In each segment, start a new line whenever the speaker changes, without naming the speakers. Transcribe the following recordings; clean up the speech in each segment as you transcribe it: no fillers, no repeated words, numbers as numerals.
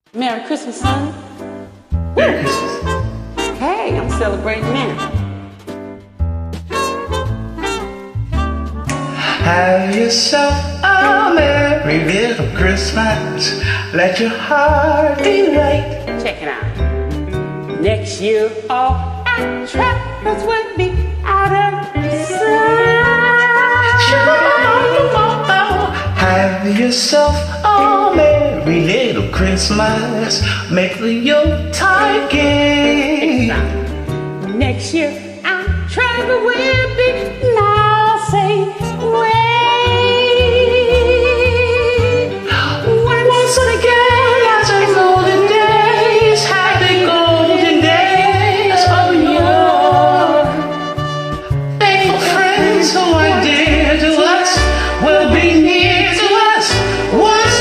Merry Christmas, son.
Merry Christmas.
Hey, I'm celebrating now.
Have yourself a merry little Christmas. Let your heart be light.
Check it out. Next year, all our troubles will be out of sight.
Have yourself a merry little Christmas. Make the Yuletide gay.
Next year, our trouble will be now safe.
Once again, as in golden days, happy golden days of yore. Faithful friends who are dear to us will be near to us once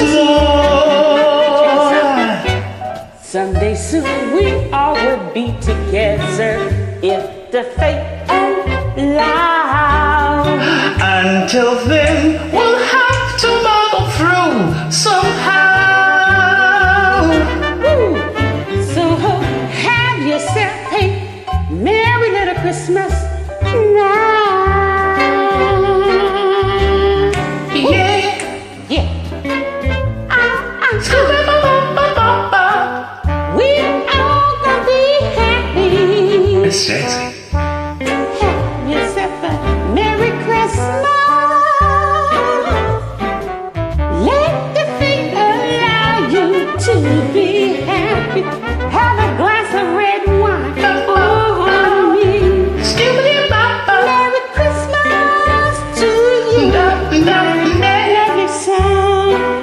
more.
Someday soon we all will be together if the fate allows.
Until then, we'll have to muddle through somehow.
So have yourself a merry little Christmas now.
Yeah.
Yeah. We all gonna be happy.
It's sexy.
Have yourself a merry Christmas. Let the fate allow you to be happy. Have a glass of red wine on me. Merry Christmas to you. Love you, son.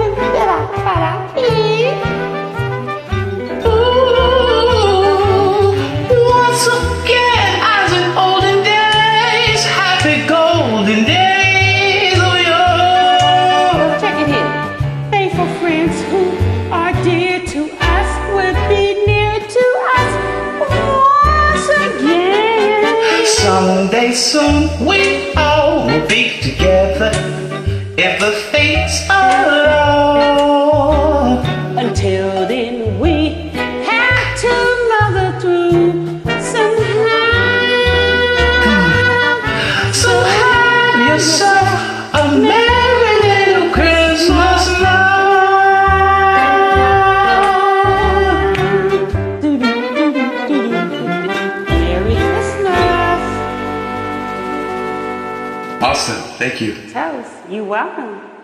Once again, as in olden days, happy golden days of yore.
Check it here. Faithful friends who are dear to us will be near to us once again.
Someday soon we all will be together if the fates allow.
Until then, we have to mother through somehow.
So have yourself a merry little Christmas now.
Merry Christmas.
Awesome, thank you.
Toast, you're welcome.